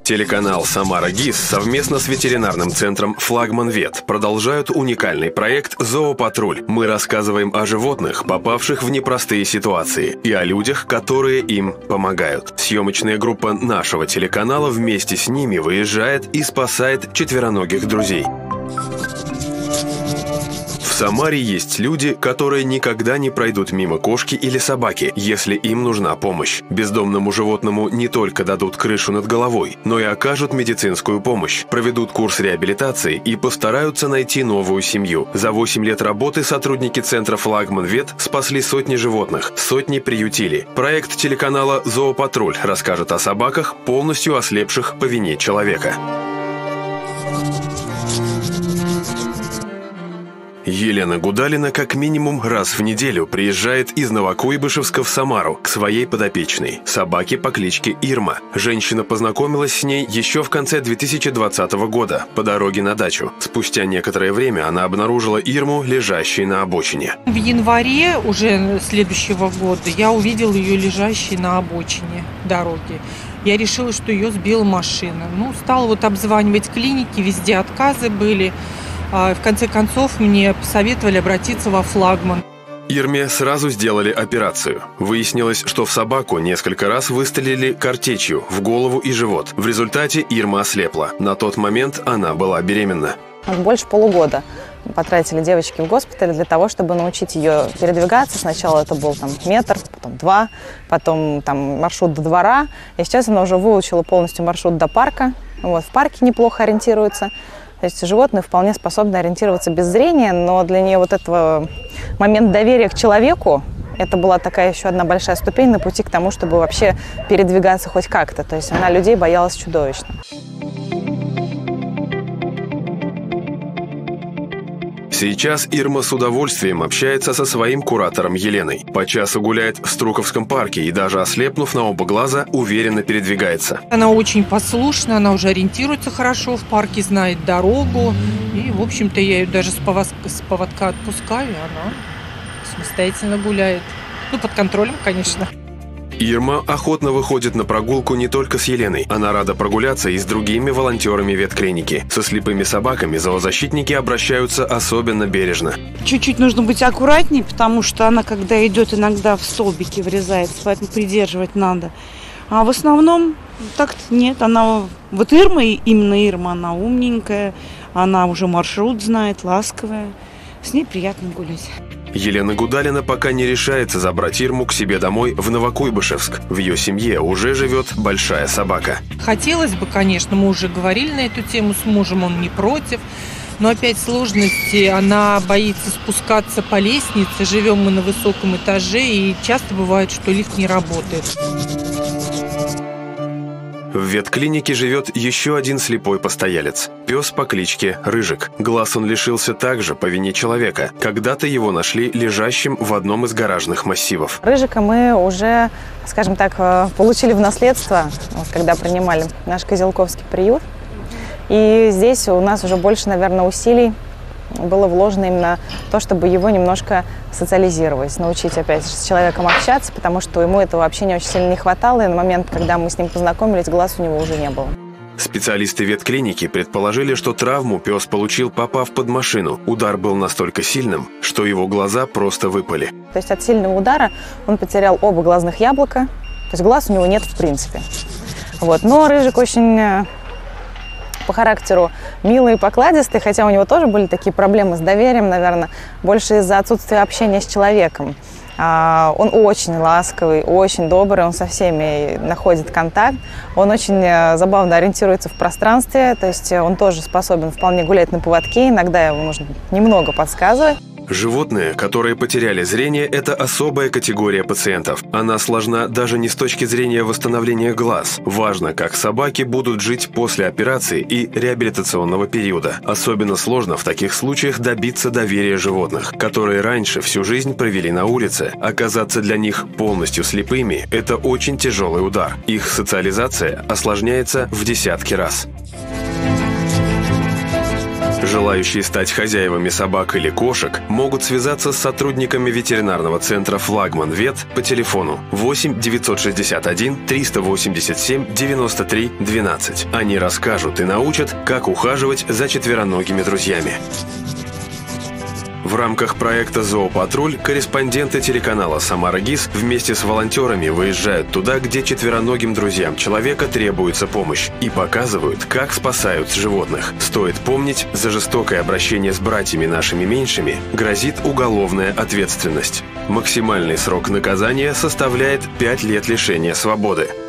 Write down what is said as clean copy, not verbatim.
Телеканал «Самара ГИС» совместно с ветеринарным центром «Флагман Вет» продолжают уникальный проект «Зоопатруль». Мы рассказываем о животных, попавших в непростые ситуации, и о людях, которые им помогают. Съемочная группа нашего телеканала вместе с ними выезжает и спасает четвероногих друзей. В Самаре есть люди, которые никогда не пройдут мимо кошки или собаки, если им нужна помощь. Бездомному животному не только дадут крышу над головой, но и окажут медицинскую помощь, проведут курс реабилитации и постараются найти новую семью. За 8 лет работы сотрудники центра «Флагман Вет» спасли сотни животных, сотни приютили. Проект телеканала «Зоопатруль» расскажет о собаках, полностью ослепших по вине человека. Елена Гудалина как минимум раз в неделю приезжает из Новокуйбышевска в Самару к своей подопечной, собаке по кличке Ирма. Женщина познакомилась с ней еще в конце 2020 года по дороге на дачу. Спустя некоторое время она обнаружила Ирму, лежащей на обочине. В январе уже следующего года я увидела ее лежащей на обочине дороги. Я решила, что ее сбила машина. Стала обзванивать клиники, везде отказы были. В конце концов, мне посоветовали обратиться во «Флагман». Ирме сразу сделали операцию. Выяснилось, что в собаку несколько раз выстрелили картечью в голову и живот. В результате Ирма ослепла. На тот момент она была беременна. Больше полугода потратили девочки в госпитале для того, чтобы научить ее передвигаться. Сначала это был метр, потом 2, потом маршрут до двора. И сейчас она уже выучила полностью маршрут до парка. В парке неплохо ориентируется. То есть животные вполне способны ориентироваться без зрения, но для нее этого момент доверия к человеку, это была такая еще одна большая ступень на пути к тому, чтобы вообще передвигаться хоть как-то. То есть она людей боялась чудовищно. Сейчас Ирма с удовольствием общается со своим куратором Еленой. По часу гуляет в Струковском парке и даже ослепнув на оба глаза, уверенно передвигается. Она очень послушна, она уже ориентируется хорошо в парке, знает дорогу. И, в общем-то, я ее даже с поводка отпускаю, и она самостоятельно гуляет. Под контролем, конечно. Ирма охотно выходит на прогулку не только с Еленой. Она рада прогуляться и с другими волонтерами ветклиники. Со слепыми собаками зоозащитники обращаются особенно бережно. Чуть-чуть нужно быть аккуратней, потому что она, когда идет, иногда в столбики врезается, поэтому придерживать надо. А в основном так-то нет. Она Ирма, именно Ирма, она умненькая, она уже маршрут знает, ласковая. С ней приятно гулять. Елена Гудалина пока не решается забрать Ирму к себе домой в Новокуйбышевск. В ее семье уже живет большая собака. Хотелось бы, конечно, мы уже говорили на эту тему с мужем, он не против. Но опять сложности, она боится спускаться по лестнице. Живем мы на высоком этаже, и часто бывает, что лифт не работает. В ветклинике живет еще один слепой постоялец. Пес по кличке Рыжик. Глаз он лишился также по вине человека. Когда-то его нашли лежащим в одном из гаражных массивов. Рыжика мы уже, скажем так, получили в наследство, когда принимали наш Козелковский приют. И здесь у нас уже больше, наверное, усилий было вложено именно в то, чтобы его немножко социализировать, научить опять с человеком общаться, потому что ему этого общения очень сильно не хватало, и на момент, когда мы с ним познакомились, глаз у него уже не было. Специалисты ветклиники предположили, что травму пес получил, попав под машину. Удар был настолько сильным, что его глаза просто выпали. То есть от сильного удара он потерял оба глазных яблока, то есть глаз у него нет в принципе. Но Рыжик очень по характеру милый и покладистый, хотя у него тоже были такие проблемы с доверием, наверное, больше из-за отсутствия общения с человеком. Он очень ласковый, очень добрый, он со всеми находит контакт, он очень забавно ориентируется в пространстве, то есть он тоже способен вполне гулять на поводке, иногда его нужно немного подсказывать. Животные, которые потеряли зрение, это особая категория пациентов. Она сложна даже не с точки зрения восстановления глаз. Важно, как собаки будут жить после операции и реабилитационного периода. Особенно сложно в таких случаях добиться доверия животных, которые раньше всю жизнь провели на улице. Оказаться для них полностью слепыми – это очень тяжелый удар. Их социализация осложняется в десятки раз. Желающие стать хозяевами собак или кошек могут связаться с сотрудниками ветеринарного центра «Флагман Вет» по телефону 8 961 387 93 12. Они расскажут и научат, как ухаживать за четвероногими друзьями. В рамках проекта «Зоопатруль» корреспонденты телеканала «Самара ГИС» вместе с волонтерами выезжают туда, где четвероногим друзьям человека требуется помощь, и показывают, как спасают животных. Стоит помнить, за жестокое обращение с братьями нашими меньшими грозит уголовная ответственность. Максимальный срок наказания составляет 5 лет лишения свободы.